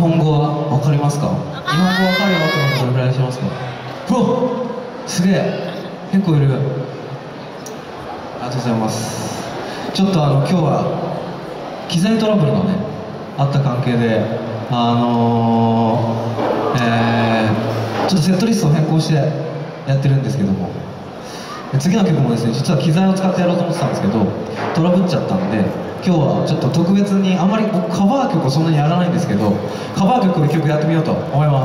本語は分かりますか？日本語分かるよって思ったらどれくらいいらっしゃいますか？うわっ、すげえ、結構いる。ありがとうございます。ちょっと今日は機材トラブルがねあった関係でちょっとセットリストを変更してやってるんですけども、次の曲もですね実は機材を使ってやろうと思ってたんですけどトラブっちゃったんで、今日はちょっと特別に、あんまり僕カバー曲をそんなにやらないんですけど、カバー曲を1曲やってみようと思います。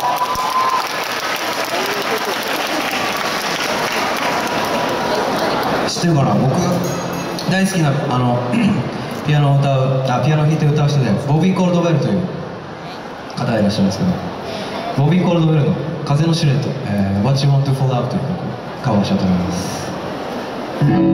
知ってるかな？僕大好きなピアノを弾いて歌う人でボビー・コールドウェルという方がいらっしゃいますけど、ボビー・コールドウェルの「風のシルエット」「What You Want to Fall Out」という曲をカバーしようと思います。